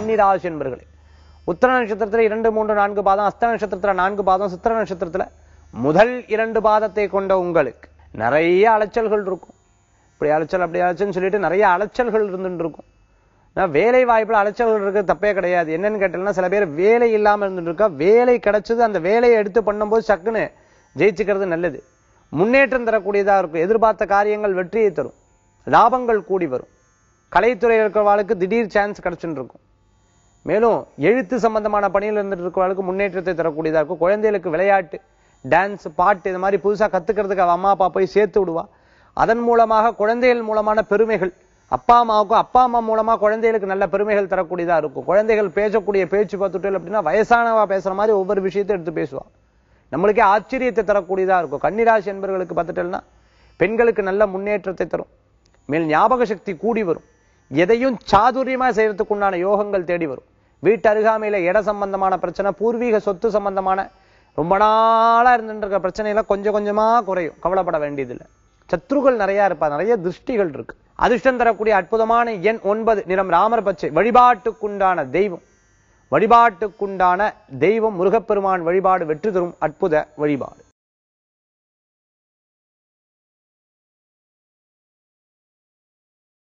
கன்னிராசி என்பர்களே. உத்தர நட்சத்திரத்துல 2, 3, 4 பாதம், அஸ்த நட்சத்திரத்துல 4 பாதம், சித்திர நட்சத்திரத்துல முதல் 2 பாதத்தை கொண்ட உங்களுக்கு நிறைய அலைச்சல்கள் இருக்கும். இப்படி அலைச்சல் அப்படி அலைச்சல்னு சொல்லிட்டு நிறைய அலைச்சல்கள் இருந்துட்டு இருக்கும். வேலை வாய்ப்புல அலைச்சல்கள் இருக்கு, தப்பே கிடையாது. என்னன்னு கேட்டீங்கன்னா, சில பேர் வேலை இல்லாம இருந்துட்டு இருக்கா, வேலை கிடைச்சது அந்த வேலையை எடுத்து பண்ணும்போது சக்குன்னு ஜெயிச்சுக்கிறது நல்லது. முன்னேற்றம் தரக்கூடியதா இருக்கும். எதிர்பார்த்த காரியங்கள் வெற்றியை தரும், லாபங்கள் கூடி வரும். கலைத்துறையில் இருக்கிறவாளுக்கு திடீர் சான்ஸ் கிடைச்சுட்டு இருக்கும். மேலும் எழுத்து சம்பந்தமான பணியில் இருந்துட்டு இருக்கிறவர்களுக்கு முன்னேற்றத்தை தரக்கூடியதா இருக்கும். குழந்தைகளுக்கு விளையாட்டு, டான்ஸ், பாட்டு இது மாதிரி புதுசா கத்துக்கிறதுக்கு அவ அம்மா அப்பா போய் சேர்த்து விடுவா. அதன் மூலமாக குழந்தைகள் மூலமான பெருமைகள், அப்பா அம்மாவுக்கும் அப்பா அம்மா மூலமா குழந்தைகளுக்கு நல்ல பெருமைகள் தரக்கூடியதா இருக்கும். குழந்தைகள் பேசக்கூடிய பேச்சு பார்த்துட்டு அப்படின்னா வயசானவா பேசுற மாதிரி ஒவ்வொரு விஷயத்தை எடுத்து பேசுவா. நம்மளுக்கே ஆச்சரியத்தை தரக்கூடியதா இருக்கும். கன்னிராசி என்பவர்களுக்கு பார்த்துட்டோம்னா பெண்களுக்கு நல்ல முன்னேற்றத்தை தரும். மேல் ஞாபக சக்தி கூடி வரும். எதையும் சாதுரியமா செய்யறதுக்கு உண்டான யோகங்கள் தேடி வரும். வீட்டு அருகாமையில இட சம்பந்தமான பிரச்சனை, பூர்வீக சொத்து சம்பந்தமான ரொம்ப நாளா இருந்துட்டு இருக்க பிரச்சனைலாம் கொஞ்சம் கொஞ்சமா குறையும். கவலைப்பட வேண்டியதில்லை. சத்ருகள் நிறைய இருப்பா, நிறைய திருஷ்டிகள் இருக்கு. அதிர்ஷ்டம் தரக்கூடிய அற்புதமான எண் 9, நிறம் ராமர் பச்சை. வழிபாட்டுக்குண்டான தெய்வம் முருகப்பெருமான் வழிபாடு வெற்றி தரும் அற்புத வழிபாடு.